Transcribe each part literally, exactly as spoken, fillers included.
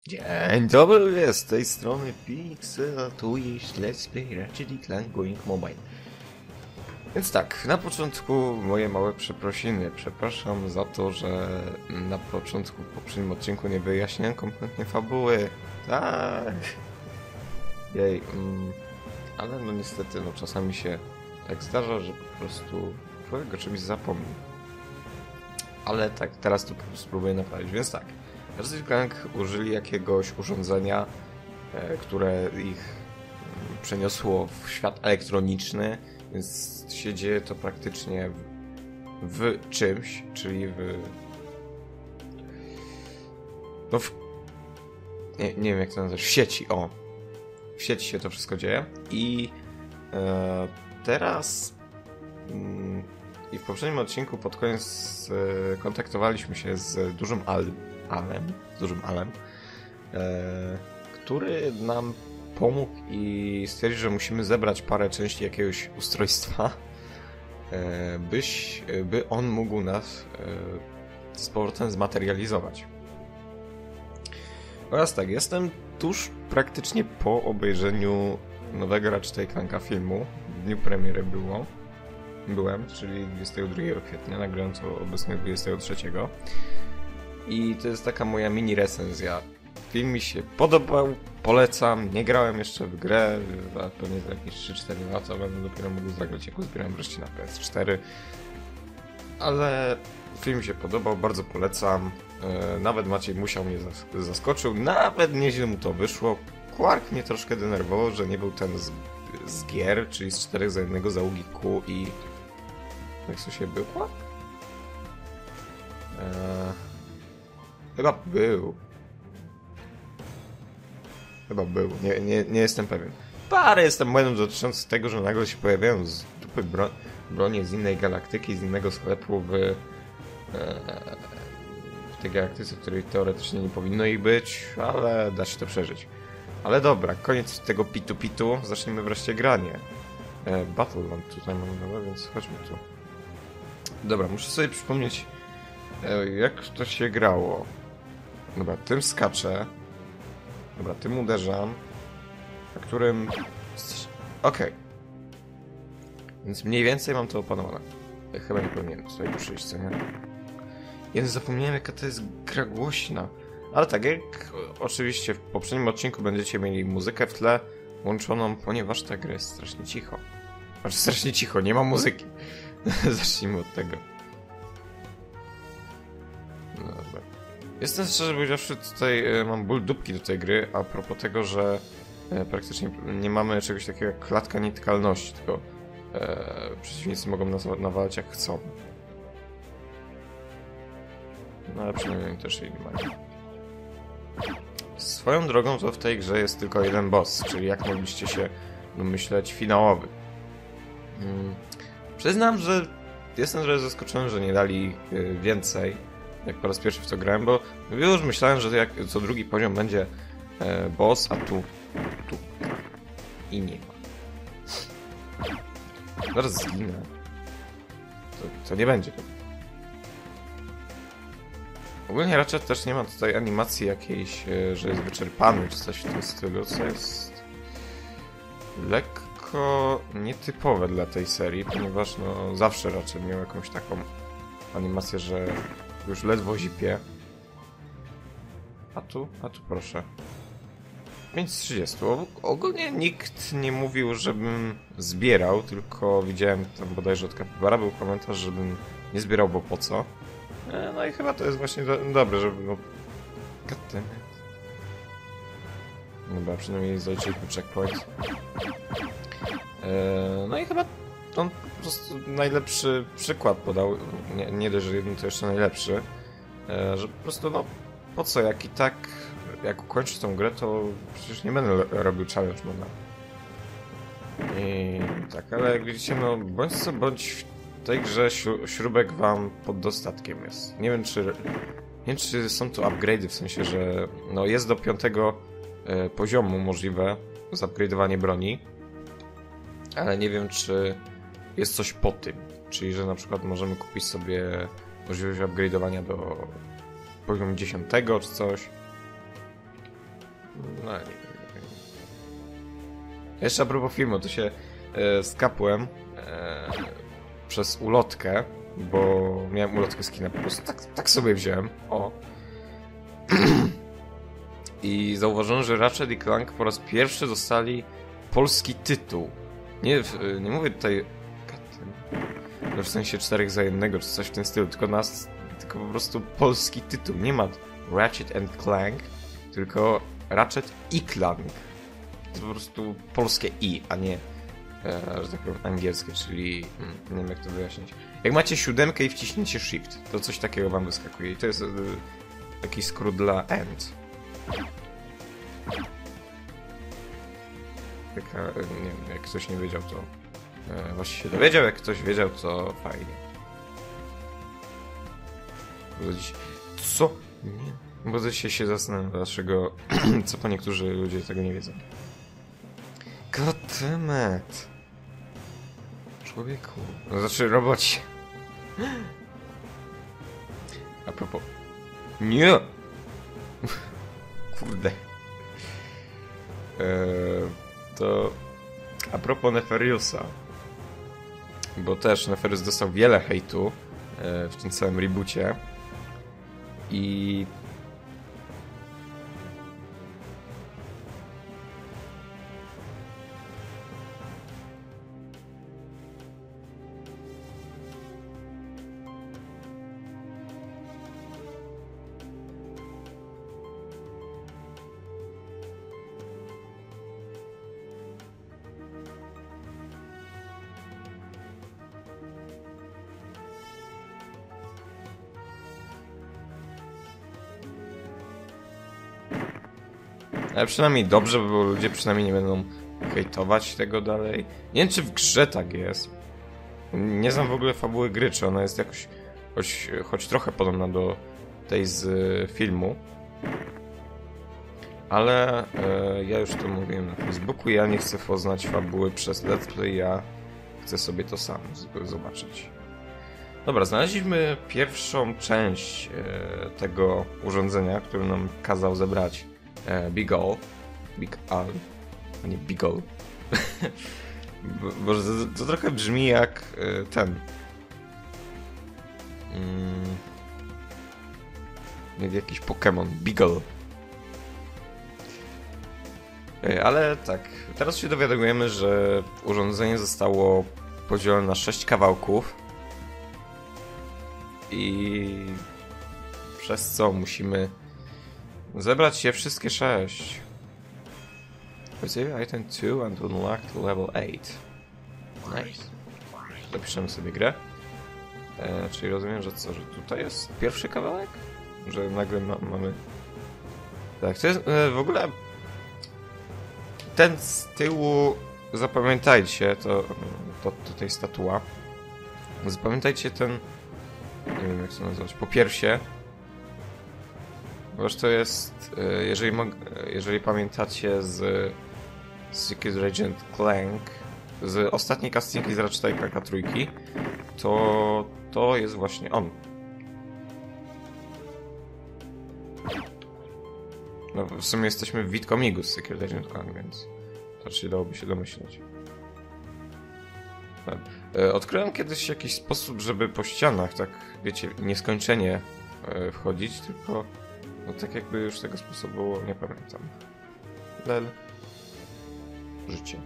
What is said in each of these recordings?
Dzień dobry, z tej strony Pixel, a tu jest Let's Play Ratchet and Clank Going Mobile. Więc tak, na początku moje małe przeprosiny. Przepraszam za to, że na początku w poprzednim odcinku nie wyjaśniałem kompletnie fabuły. Tak. Jej, mm, ale no niestety, no czasami się tak zdarza, że po prostu człowiek o czymś zapomni. Ale tak, teraz to po prostu spróbuję naprawić, więc tak. Ratchet and Clank użyli jakiegoś urządzenia, e, które ich m, przeniosło w świat elektroniczny, więc się dzieje to praktycznie w, w czymś, czyli w... No w... Nie, nie wiem jak to nazwać, w sieci, o. W sieci się to wszystko dzieje i e, teraz... Mm, i w poprzednim odcinku pod koniec e, kontaktowaliśmy się z dużym Al Alem, z dużym Alem, e, który nam pomógł i stwierdził, że musimy zebrać parę części jakiegoś ustrojstwa, e, byś, by on mógł nas e, z powrotem zmaterializować. Oraz tak, jestem tuż praktycznie po obejrzeniu nowego Ratchet and Clanka filmu. W dniu premiery było. Byłem, czyli dwudziestego drugiego kwietnia, nagrałem to obecnie dwudziestego trzeciego. I to jest taka moja mini recenzja. Film mi się podobał, polecam, nie grałem jeszcze w grę, a pewnie za jakieś trzy cztery lata będę dopiero mógł zagrać, jak uzbieram wreszcie na P S cztery. Ale film mi się podobał, bardzo polecam. E, nawet Maciej Musiał mnie zas- zaskoczył, nawet nieźle mu to wyszło. Quark mnie troszkę denerwował, że nie był ten z, z gier, czyli z czterech za jednego załogi Q i... Jak to się był Quark? Eee... Chyba był. Chyba był. Nie, nie, nie jestem pewien. Parę jestem błędem dotyczących tego, że nagle się pojawiają z dupy bro bronie z innej galaktyki, z innego sklepu w, e, w tej galaktyce, w której teoretycznie nie powinno ich być, ale da się to przeżyć. Ale dobra, koniec tego pitu-pitu, zacznijmy wreszcie granie. E, Battleland tutaj mamy nowe, więc chodźmy tu. Dobra, muszę sobie przypomnieć, e, jak to się grało. Dobra, tym skaczę. Dobra, tym uderzam. Na którym... Okej. Okay. Więc mniej więcej mam to opanowane. Ja chyba nie powinienem tutaj przyjść, co nie? Więc zapomniałem, jaka to jest gra głośna. Ale tak, jak oczywiście w poprzednim odcinku będziecie mieli muzykę w tle włączoną, ponieważ ta gra jest strasznie cicho. Znaczy strasznie cicho, nie ma muzyki. Zacznijmy od tego. No dobra. Jestem szczerze powiedziawszy, tutaj e, mam ból dupki do tej gry, a propos tego, że e, praktycznie nie mamy czegoś takiego jak klatka nietykalności, tylko e, przeciwnicy mogą nas nawalać jak chcą. No ale przynajmniej oni też jej nie mają. Swoją drogą to w tej grze jest tylko jeden boss, czyli jak mogliście się domyśleć, finałowy. Hmm. Przyznam, że jestem trochę zaskoczony, że nie dali e, więcej, jak po raz pierwszy w to grałem, bo już myślałem, że jak co drugi poziom będzie e, boss, a tu, tu i nie ma. Zaraz zginę. To, to nie będzie. Ogólnie raczej też nie ma tutaj animacji jakiejś, e, że jest wyczerpany, czy coś w tym stylu, co jest lekko nietypowe dla tej serii, ponieważ no zawsze raczej miał jakąś taką animację, że już ledwo zipie. A tu? A tu proszę. pięć z trzydziestu. Ogólnie nikt nie mówił, żebym zbierał, tylko widziałem tam bodajże od Kapibara był komentarz, żebym nie zbierał, bo po co. No i chyba to jest właśnie do dobre, żeby... No... Goddammit. Dobra, przynajmniej zaliczyliśmy checkpoint. No i chyba on po prostu najlepszy przykład podał, nie, nie dość, że jeden to jeszcze najlepszy, że po prostu no po co, jak i tak jak ukończę tą grę, to przecież nie będę robił challenge moda. I tak, ale jak widzicie, no bądź co bądź w tej grze śrubek wam pod dostatkiem jest. Nie wiem czy nie wiem, czy są tu upgrade'y, w sensie, że no jest do piątego e, poziomu możliwe zupgrade'owanie broni, ale nie wiem, czy jest coś po tym. Czyli, że na przykład możemy kupić sobie możliwość upgrade'owania do poziomu dziesiątego czy coś. No nie, nie, nie. Jeszcze a propos filmu, to się e, skapłem e, przez ulotkę, bo miałem ulotkę z kina, po prostu tak, tak sobie wziąłem. O. I zauważyłem, że Ratchet i Clank po raz pierwszy dostali polski tytuł. Nie, nie mówię tutaj w sensie czterech za jednego, czy coś w tym stylu, tylko nas, tylko po prostu polski tytuł. Nie ma Ratchet and Clank, tylko Ratchet i Clank. To po prostu polskie i, a nie, e, że tak powiem, angielskie, czyli hmm, nie wiem jak to wyjaśnić. Jak macie siódemkę i wciśniecie shift, to coś takiego wam wyskakuje i to jest e, taki skrót dla end. Taka, nie wiem, jak ktoś nie wiedział, to e, właśnie się dowiedział, jak ktoś wiedział, to fajnie. Bo dziś... Co? Nie. Bo dzisiaj się zastanawiam, dlaczego, co po niektórzy ludzie tego nie wiedzą. Goddammit. Człowieku. No, znaczy, robocie. A propos... Nie! Kurde. Eee, to... A propos Nefariusa. Bo też Nefarius dostał wiele hejtu e, w tym całym reboocie. I... Ale przynajmniej dobrze, bo ludzie przynajmniej nie będą hejtować tego dalej. Nie wiem, czy w grze tak jest. Nie znam w ogóle fabuły gry, czy ona jest jakoś choć, choć trochę podobna do tej z y, filmu. Ale y, ja już to mówiłem na Facebooku, ja nie chcę poznać fabuły przez let's play, ja chcę sobie to sam zobaczyć. Dobra, znaleźliśmy pierwszą część y, tego urządzenia, który nam kazał zebrać Big Ol, Big Al, a nie Big Ol. Bo to, to trochę brzmi jak ten. Mm, jakiś Pokémon, Big Ol. Ale tak, teraz się dowiadujemy, że urządzenie zostało podzielone na sześć kawałków i przez co musimy zebrać je wszystkie sześć. Receive item two and unlock level eight. Nice. Zapiszemy sobie grę. E, czyli rozumiem, że co, że tutaj jest pierwszy kawałek? Że nagle ma, mamy... Tak, to jest e, w ogóle... Ten z tyłu, zapamiętajcie, to, to tutaj statua. Zapamiętajcie ten... Nie wiem jak to nazwać, po piersie. Bo to jest, jeżeli, mog, jeżeli pamiętacie z Secret Agent Clank, z ostatniej cutscenki z Ratcheta i Clanka trójki, to to jest właśnie on. No, w sumie jesteśmy w Witkomigu z Secret Agent Clank, więc to raczej dałoby się domyśleć. Odkryłem kiedyś jakiś sposób, żeby po ścianach tak, wiecie, nieskończenie wchodzić, tylko no tak jakby już tego sposobu nie pamiętam. Lel. Życie.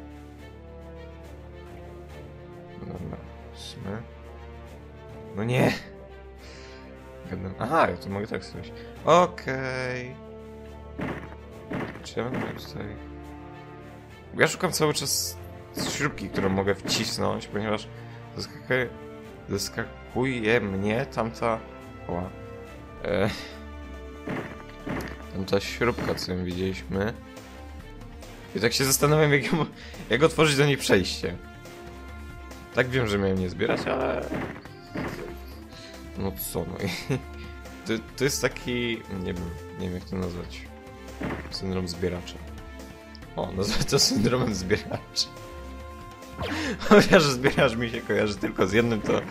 Dobra. Smy. No nie! Aha, ja to mogę tak zrobić. Okej. Okay. Czy ja będę miał tutaj... Ja szukam cały czas śrubki, którą mogę wcisnąć, ponieważ zaskakuje, zaskakuje mnie tamta... Oła. E... Tamta śrubka, co ją widzieliśmy. I tak się zastanawiam, jak, ją, jak otworzyć do niej przejście. Tak wiem, że miałem nie zbierać, ale... No co, no i... To, to jest taki... Nie wiem, nie wiem jak to nazwać. Syndrom zbieracza. O, nazwę to syndromem zbieracza. Chociaż zbieracz mi się kojarzy tylko z jednym, to... Ee,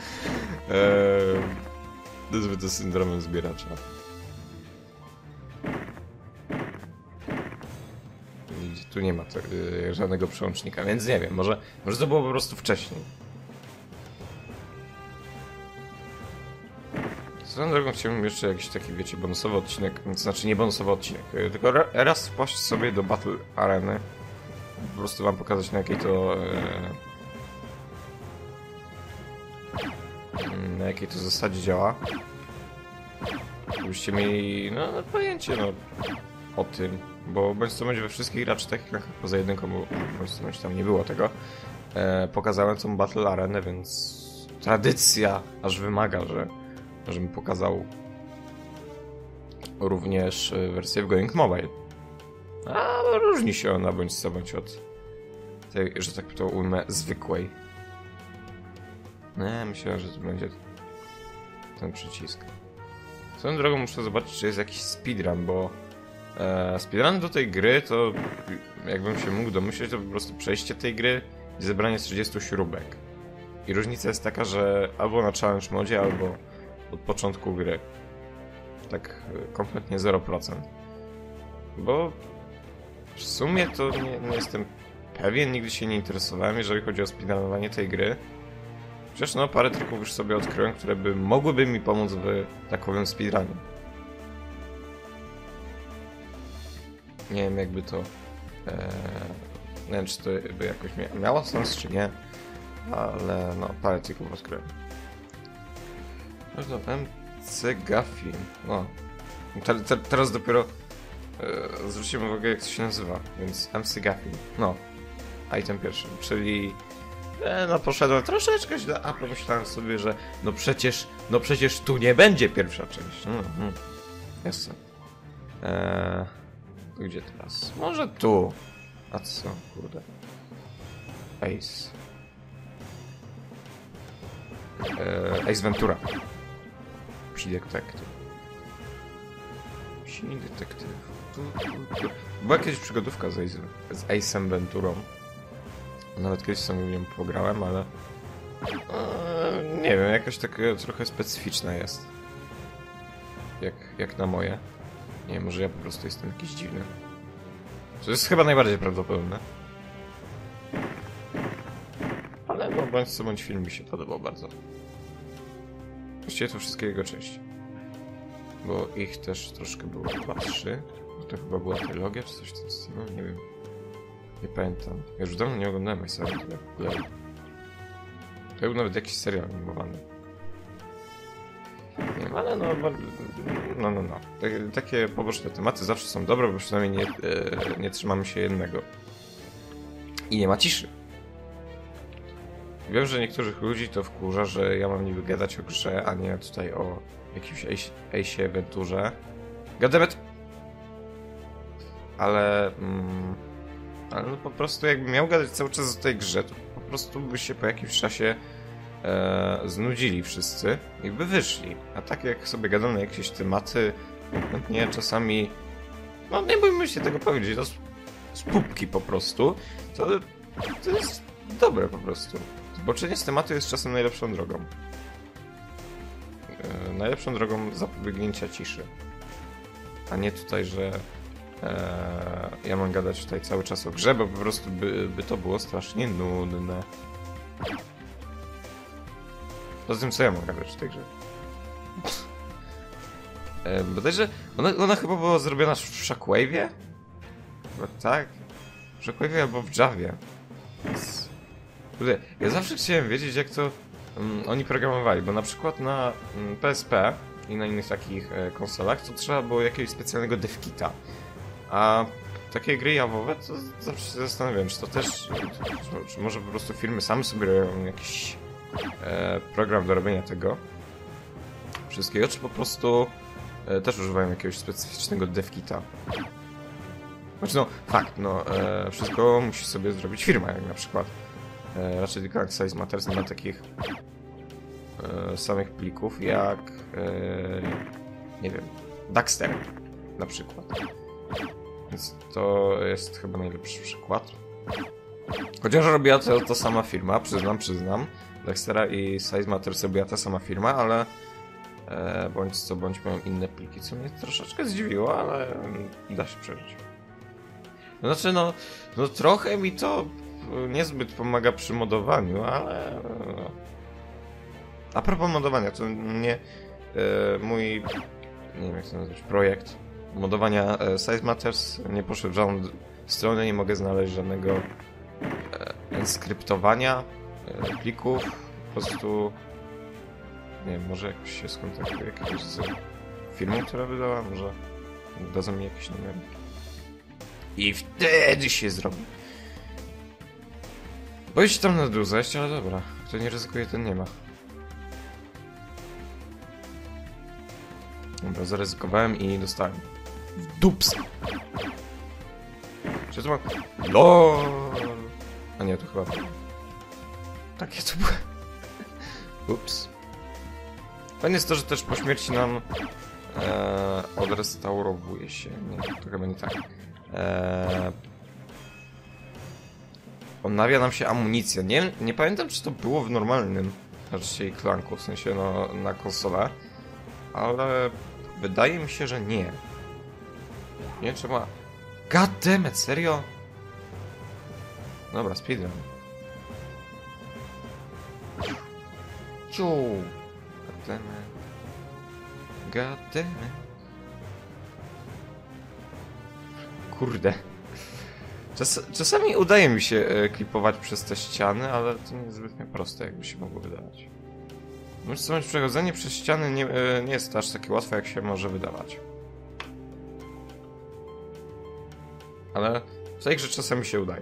nazwę to syndromem zbieracza. nigdzie tu nie ma to, yy, żadnego przełącznika, więc nie wiem, może, może to było po prostu wcześniej. Swoją drogą chciałbym jeszcze jakiś taki, wiecie, bonusowy odcinek, znaczy nie bonusowy odcinek, yy, tylko raz wpaść sobie do Battle Areny, po prostu wam pokazać, na jakiej to... Yy, na jakiej to zasadzie działa. Żebyście mieli, no, no pojęcie, no, o tym, bo bądź co będzie we wszystkich ratchetach, poza jedynką, bo bądź co będzie tam nie było tego, e, pokazałem tą Battle Arenę, więc tradycja aż wymaga, że żebym pokazał również wersję w Going Mobile. A różni się ona bądź co bądź od tej, że tak to ujmę, zwykłej. Nie, myślałem, że to będzie ten przycisk. Swoją drogą muszę zobaczyć, czy jest jakiś speedrun, bo e, speedrun do tej gry to, jakbym się mógł domyśleć, to po prostu przejście tej gry i zebranie trzydziestu śrubek. I różnica jest taka, że albo na challenge modzie, albo od początku gry. Tak kompletnie zero procent. Bo w sumie to nie, nie jestem pewien, nigdy się nie interesowałem, jeżeli chodzi o speedrunowanie tej gry. Przecież no, parę trików już sobie odkryłem, które by mogłyby mi pomóc w takowym speedrunie. Nie wiem, jakby to... E, nie wiem, czy to by jakoś mia miało sens, czy nie. Ale no, parę trików odkryłem. No to M C Gaffin. No. Te, te, teraz dopiero e, zwrócimy uwagę, jak to się nazywa. Więc M C Gaffin. No. Item pierwszy, czyli... E, no poszedłem troszeczkę źle, a pomyślałem sobie, że no przecież, no przecież tu nie będzie pierwsza część. Mm, mm. Jasne. Eee, gdzie teraz? Może tu. A co? Kurde. Ace. Eee, Ace Ventura. Psi detektyw. Psi detektyw. Tu, tu, tu. Była jakaś przygodówka z, Ace, z Ace'em Venturą. Nawet kiedyś sobie w nią pograłem, ale... Eee, nie wiem, jakoś tak trochę specyficzna jest. Jak, jak na moje. Nie wiem, może ja po prostu jestem jakiś dziwny. To jest chyba najbardziej prawdopodobne. Ale no, bądź co bądź film mi się podobał bardzo. Właściwie to wszystkie jego części. Bo ich też troszkę było chyba trzy. To chyba była trylogia, czy coś w tym stylu, nie wiem. Nie pamiętam. Ja już dawno nie oglądałem Ace'a Play. To był nawet jakiś serial animowany. Nie wiem, ale no... No, no, no. Takie poboczne tematy zawsze są dobre, bo przynajmniej nie, e, nie trzymamy się jednego. I nie ma ciszy. Wiem, że niektórych ludzi to wkurza, że ja mam niby gadać o grze, a nie tutaj o jakimś Ace'ie Venturze. Goddammit! Ale... Mm, ale no po prostu jakbym miał gadać cały czas o tej grze, to po prostu by się po jakimś czasie e, znudzili wszyscy i by wyszli. A tak jak sobie gadam na jakieś tematy, nie czasami, no nie bójmy się tego powiedzieć, to z, z pupki po prostu, to, to jest dobre po prostu. Zboczenie z tematu jest czasem najlepszą drogą. E, najlepszą drogą zapobiegnięcia ciszy. A nie tutaj, że Eee, ja mam gadać tutaj cały czas o grze, bo po prostu by, by to było strasznie nudne. Poza tym, co ja mam gadać w tej grze? eee, bodajże ona, ona chyba była zrobiona w Shockwave'ie? Chyba tak? W Shockwave'ie albo w Javie. Więc... Ja zawsze chciałem wiedzieć, jak to um, oni programowali, bo na przykład na um, P S P i na innych takich e, konsolach to trzeba było jakiegoś specjalnego devkita. A takie gry jawowe, to zawsze się zastanawiam, czy to też, czy, czy może po prostu firmy same sobie robią jakiś e, program do robienia tego wszystkiego, czy po prostu e, też używają jakiegoś specyficznego devkita. Znaczy no, fakt, no, e, wszystko musi sobie zrobić firma, jak na przykład e, Ratchet and Clank Size Matters nie ma takich e, samych plików jak, e, nie wiem, Daxter na przykład. Więc to jest chyba najlepszy przykład. Chociaż robiła to, to sama firma, przyznam, przyznam. Daxtera i Size Matters robiła ta sama firma, ale e, bądź co bądź mają inne pliki, co mnie troszeczkę zdziwiło, ale da się przeżyć. Znaczy no, no trochę mi to niezbyt pomaga przy modowaniu, ale... A propos modowania, to nie... E, mój... nie wiem jak to nazwać, projekt modowania e, Size Matters nie poszedł w żadną stronę, nie mogę znaleźć żadnego e, enskryptowania e, plików, po prostu... Nie wiem, może jakoś się skontaktuję jakiegoś z firmą, która wydała, może dadzą mi jakiś numer. I wtedy się zrobi. Boję się tam na dół zejść, ale dobra. Kto nie ryzykuje, ten nie ma. Dobra, zaryzykowałem i dostałem. W dups! Czy to ma... LOL! A nie, to chyba... Takie to było. Ups. Fajne jest to, że też po śmierci nam e, odrestaurowuje się. Nie, to chyba nie tak. E, odnawia nam się amunicja. Nie, nie pamiętam, czy to było w normalnym raczej klanku, w sensie no, na konsolę, ale wydaje mi się, że nie. Nie trzeba... God damn it, serio? Dobra, speedrun. Ciu. God damn it. God damn it. Kurde. Czas, czasami udaje mi się e, klipować przez te ściany, ale to nie jest zbytnio proste, jakby się mogło wydawać. Muszę sobie przechodzenie przez ściany nie, e, nie jest aż takie łatwe, jak się może wydawać. Ale w tej grze czasami się udaje.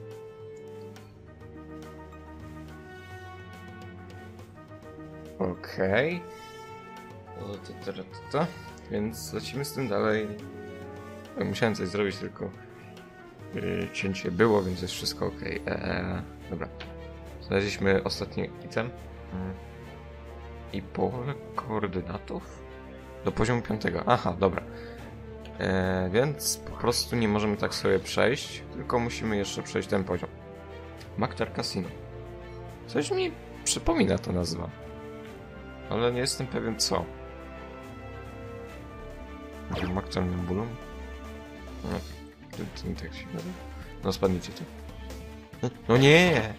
Okej. Okay. Więc lecimy z tym dalej. Musiałem coś zrobić, tylko yy, cięcie było, więc jest wszystko ok. Eee, dobra. Znaleźliśmy ostatni item. Hmm. I pole koordynatów do poziomu piątego. Aha, dobra. Eee, więc po prostu nie możemy tak sobie przejść, tylko musimy jeszcze przejść ten poziom. Maktar Casino. Coś mi przypomina ta nazwa. Ale nie jestem pewien co. Maktar Nambulum? No, to, to nie tak się nazywa. No spadnijcie tu. No nie!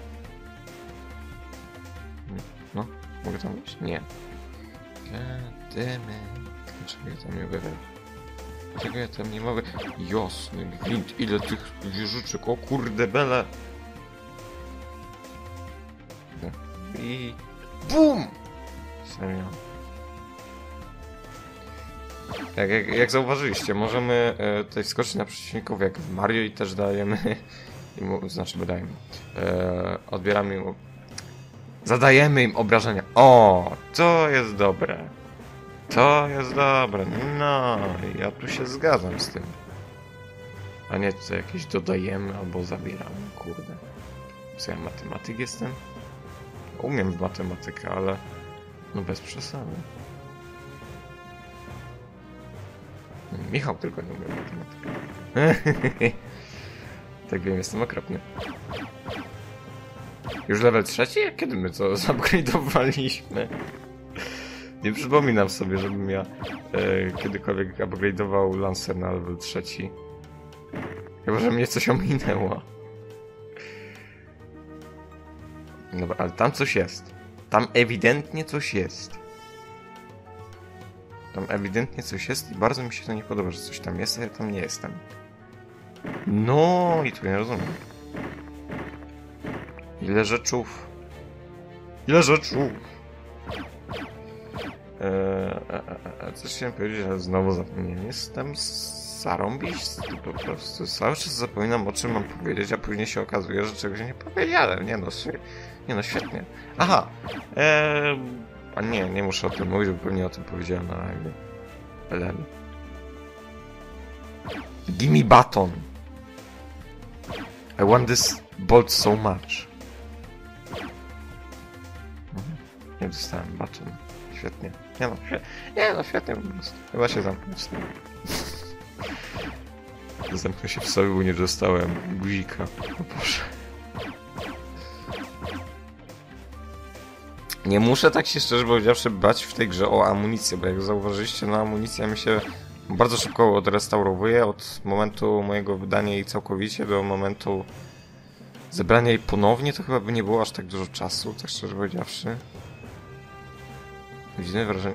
No, mogę tam iść? Nie. Goddammit. Dlaczego ja tam nie mogę wejść? Dlaczego ja tam nie mogę? Jasny gwint, ile tych wieżyczek, o kurde bele! I... BUM! Serio. Jak, jak, jak zauważyliście, możemy e, tutaj skoczyć na przeciwników jak w Mario i też dajemy... Im, znaczy dajemy. E, odbieramy im... Zadajemy im obrażenia. O, to jest dobre. To jest dobre. No, ja tu się zgadzam z tym. A nie co jakieś dodajemy albo zabieramy, kurde. Co ja matematyk jestem? Umiem w matematykę, ale no bez przesady. Michał tylko nie umie matematykę. Tak wiem, jestem okropny. Już level trzeci? Kiedy my to zupgrade'owaliśmy? Nie przypominam sobie, żebym ja e, kiedykolwiek upgrade'ował Lancer na level trzeci. Chyba, że mnie coś ominęło. Dobra, ale tam coś jest. Tam ewidentnie coś jest. Tam ewidentnie coś jest i bardzo mi się to nie podoba, że coś tam jest, a ja tam nie jestem. No i tu nie rozumiem. Ile rzeczów? Ile rzeczów? Eee, e, e, coś chciałem powiedzieć, ale znowu zapomniałem. Jestem zarąbisty po prostu. Cały czas zapominam, o czym mam powiedzieć, a później się okazuje, że czegoś nie powiedziałem. Nie no, nie no, świetnie. Aha! Eee, a nie, nie muszę o tym mówić, bo pewnie o tym powiedziałem na live. L. Gimme baton. I want this bolt so much. Nie dostałem baton. Świetnie. Nie no, świetnie. Nie no, świetnie po prostu. Chyba się zamknę z tym. Zamknę się w sobie, bo nie dostałem guzika. O Boże. Nie muszę tak się szczerze powiedziawszy bać w tej grze o amunicję, bo jak zauważyliście, no amunicja mi się Bardzo szybko odrestaurowuję od momentu mojego wydania jej całkowicie do momentu zebrania jej ponownie. To chyba by nie było aż tak dużo czasu, tak szczerze powiedziawszy. Dziwne wrażenie.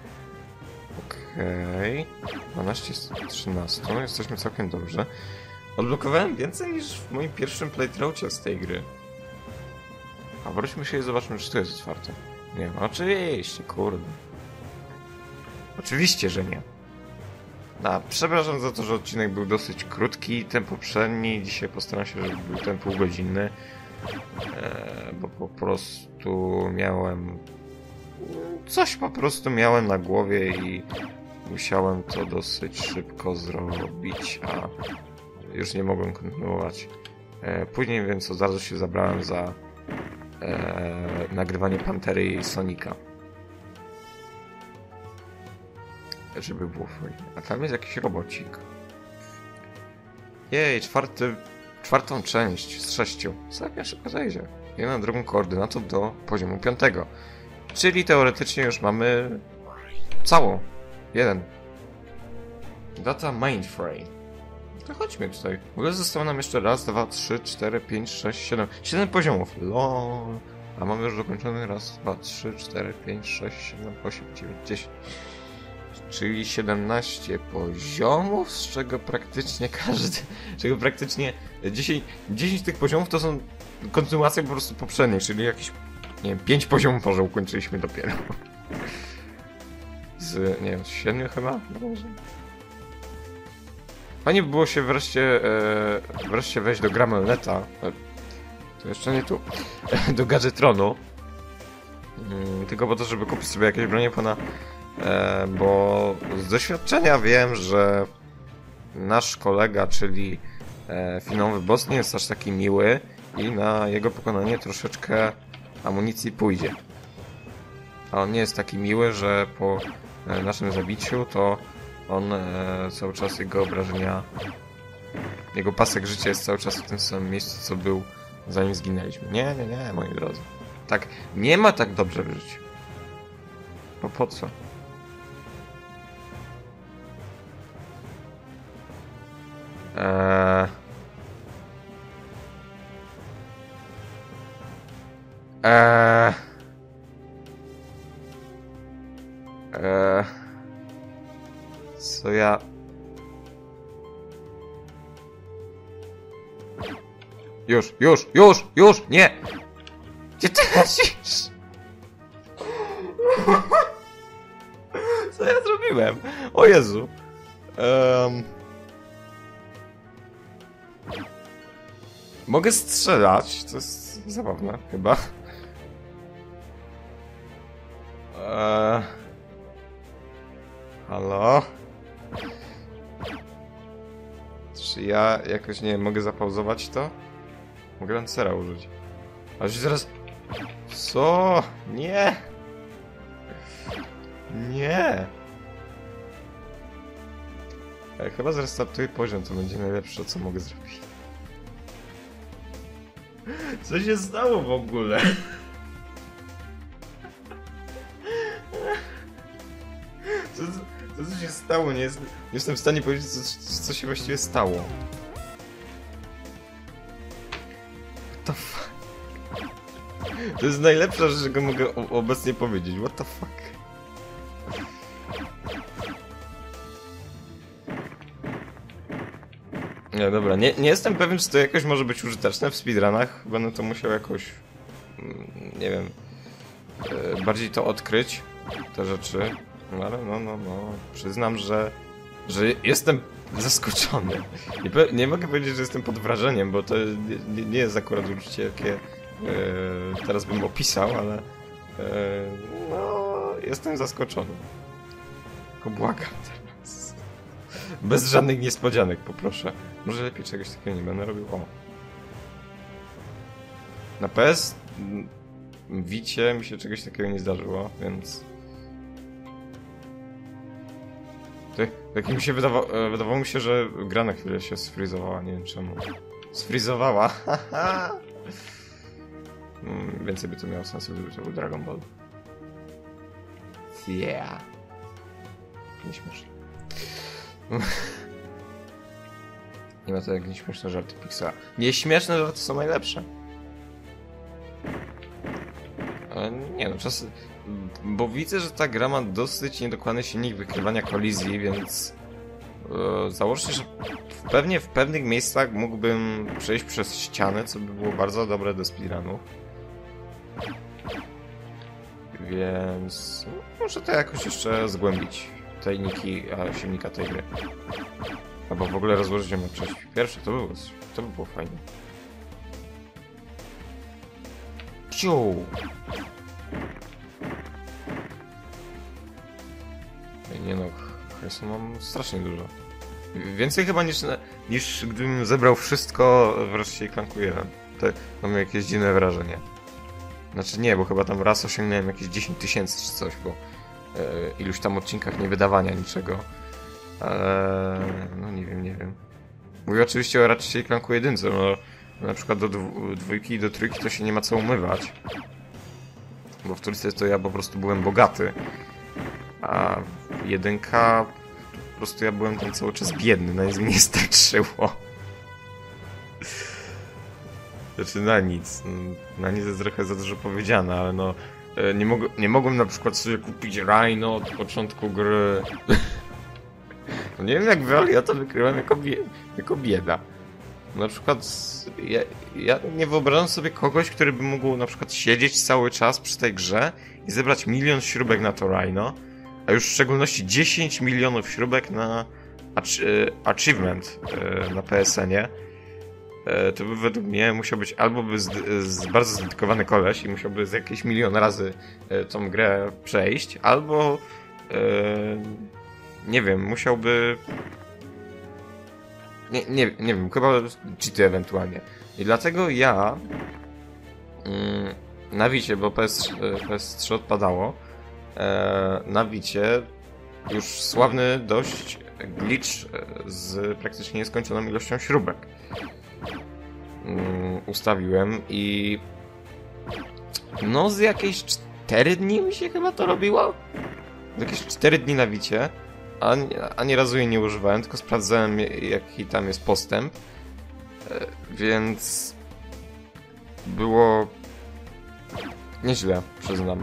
Okej. Okay. dwanaście z trzynastu. Jesteśmy całkiem dobrze. Odblokowałem więcej niż w moim pierwszym playthroughcie z tej gry. A wróćmy się i zobaczmy, czy to jest otwarte. Nie, no oczywiście, kurde. Oczywiście, że nie. No, przepraszam za to, że odcinek był dosyć krótki, ten poprzedni. Dzisiaj postaram się, żeby był ten półgodzinny. E, bo po prostu miałem... Coś po prostu miałem na głowie i musiałem to dosyć szybko zrobić, a już nie mogłem kontynuować. E, później więc od razu się zabrałem za e, nagrywanie Pantery i Sonika. Żeby było fajnie. A tam jest jakiś robocik. Jej, czwarty, czwartą część z sześciu. Całkiem szybko zajdzie. I na drugą koordynatę do poziomu piątego. Czyli teoretycznie już mamy całą. Jeden. Data mainframe. To chodźmy tutaj. W ogóle zostało nam jeszcze raz, dwa, trzy, cztery, pięć, sześć, siedem. Siedem poziomów. Lol. A mamy już dokończony raz, dwa, trzy, cztery, pięć, sześć, siedem, osiem, dziewięć, dziesięć. Czyli siedemnaście poziomów, z czego praktycznie każdy, z czego praktycznie dziesięć, dziesięć tych poziomów to są kontynuacje po prostu poprzedniej, czyli jakieś, nie wiem, pięć poziomów może ukończyliśmy dopiero. Z, nie wiem, z siedmiu chyba? No może. Fajnie by było się wreszcie, e, wreszcie wejść do Gramelneta. E, to jeszcze nie tu. E, do Gadgetronu. E, tylko po to, żeby kupić sobie jakieś bronie pana. E, bo z doświadczenia wiem, że nasz kolega, czyli e, finałowy boss, nie jest aż taki miły i na jego pokonanie troszeczkę amunicji pójdzie. A on nie jest taki miły, że po e, naszym zabiciu to on e, cały czas jego obrażenia, jego pasek życia jest cały czas w tym samym miejscu, co był zanim zginęliśmy. Nie, nie, nie, moi drodzy. Tak, nie ma tak dobrze w życiu. Bo po co? Eee... Eee... Eee... Co ja... Już, już, już, już, nie! Gdzie ty lecisz? Co ja zrobiłem? O Jezu! Um... Mogę strzelać, to jest zabawne, chyba. Eee... Halo? Czy ja jakoś, nie wiem, mogę zapauzować to? Mogę lancera użyć. Ale się zaraz... Co? Nie! Nie! E, chyba zrestartuję poziom, to będzie najlepsze, co mogę zrobić. Co się stało w ogóle? Co, co, co się stało? Nie, jest, nie jestem w stanie powiedzieć, co, co się właściwie stało. What the fuck? To jest najlepsza rzecz, jaką mogę obecnie powiedzieć. What the fuck? Nie, dobra, nie, nie jestem pewien, czy to jakoś może być użyteczne w speedrunach. Będę to musiał jakoś, nie wiem, bardziej to odkryć, te rzeczy. No ale no, no, no, przyznam, że, że jestem zaskoczony. Nie, nie mogę powiedzieć, że jestem pod wrażeniem, bo to nie, nie jest akurat uczucie, jakie e, teraz bym opisał, ale e, no, jestem zaskoczony. Tylko błagam teraz. Bez żadnych niespodzianek, poproszę. Może lepiej czegoś takiego nie będę robił. O. Na P S Wicie mi się czegoś takiego nie zdarzyło, więc... Tak mi się wydawało, wydawało mi się, że gra na chwilę się sfrizowała, nie wiem czemu. Sfrizowała, haha! hmm, więcej by to miało sensu, gdyby to był Dragon Ball. Yeah. Nieśmieszne. Nie ma to jak nieśmieszne żarty Pixela. Nieśmieszne żarty są najlepsze. Ale nie no, czasy... Bo widzę, że ta gra ma dosyć niedokładny silnik wykrywania kolizji, więc... Yy, założę, że pewnie w pewnych miejscach mógłbym przejść przez ścianę, co by było bardzo dobre do speedrunów. Więc... muszę to jakoś jeszcze zgłębić. Tajniki, a silnika tej gry. Albo w ogóle rozłożyć ją na część pierwsze, to by było, to by było fajne. Ciu! Nie no, hajsu mam strasznie dużo. Więcej chyba niż, niż gdybym zebrał wszystko wreszcie i Clanku jeden. To mam jakieś dziwne wrażenie. Znaczy nie, bo chyba tam raz osiągnąłem jakieś dziesięć tysięcy czy coś, bo e, iluś tam odcinkach nie wydawania niczego. Ale... no nie wiem, nie wiem. Mówię oczywiście o raczej Clanku jedynce, no na przykład do dwójki i do trójki to się nie ma co umywać. Bo w trójce to ja po prostu byłem bogaty. A jedynka po prostu ja byłem tam cały czas biedny, na nic mi nie starczyło. Znaczy na nic. Na nic jest trochę za dużo powiedziane, ale no nie, mog nie mogłem na przykład sobie kupić Rhino od początku gry. No nie wiem jak wy, ale ja to wykrywam jako, bie jako bieda. Na przykład ja, ja nie wyobrażam sobie kogoś, który by mógł na przykład siedzieć cały czas przy tej grze i zebrać milion śrubek na to Rhino, a już w szczególności dziesięć milionów śrubek na achievement na P S N ie. To by według mnie musiał być albo by z, z bardzo zdedykowany koleś i musiałby z jakieś milion razy tą grę przejść, albo yy, nie wiem, musiałby nie, nie, nie wiem, chyba cheaty ewentualnie. I dlatego ja yy, na Wicie, bo P S, P S trzy odpadało, yy, na Wicie już sławny dość glitch z praktycznie nieskończoną ilością śrubek ustawiłem i no z jakieś cztery dni mi się chyba to robiło. Z jakieś cztery dni na Wicie, a, ani razu jej nie używałem, tylko sprawdzałem jaki tam jest postęp, więc było nieźle, przyznam.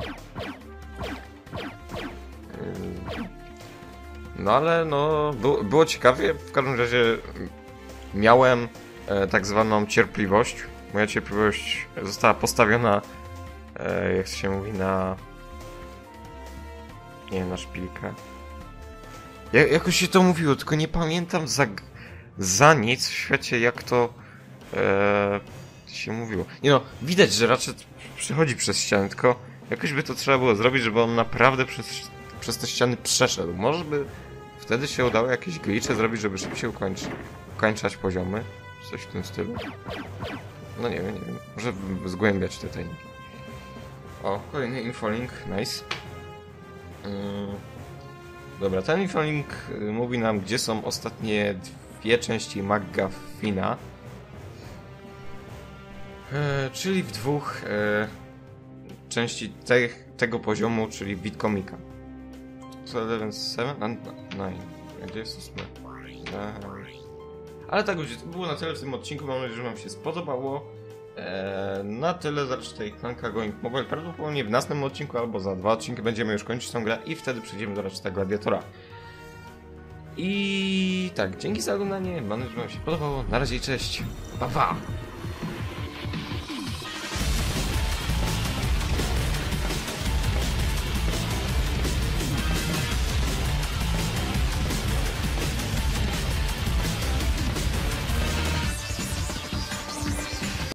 No ale no było, było ciekawie, w każdym razie miałem e, tak zwaną cierpliwość. Moja cierpliwość została postawiona, e, jak się mówi, na... nie wiem, na szpilkę. Ja, jakoś się to mówiło, tylko nie pamiętam za, za nic w świecie, jak to e, się mówiło. Nie no, widać, że raczej przechodzi przez ścianę, tylko jakoś by to trzeba było zrobić, żeby on naprawdę przez, przez te ściany przeszedł. Może by wtedy się udało jakieś glitche zrobić, żeby szybciej ukończyć. Ukończać poziomy, coś w tym stylu. No nie wiem, nie wiem. Może zgłębiać te tajniki. O, kolejny infolink, nice. Yy, dobra, ten infolink mówi nam, gdzie są ostatnie dwie części McGuffina. Yy, czyli w dwóch yy, części te, tego poziomu, czyli Bitkomika. Co jeden siedem and nine. Gdzie jest ósmy? Ale tak, ludzie, to było na tyle w tym odcinku. Mam nadzieję, że wam się spodobało. Eee, na tyle z tej Clanka Going Mobile. Prawdopodobnie w następnym odcinku albo za dwa odcinki będziemy już kończyć tą grę i wtedy przejdziemy do Ratcheta Gladiatora. I tak, dzięki za oglądanie. Mam nadzieję, że wam się podobało. Na razie, cześć. Pa, pa.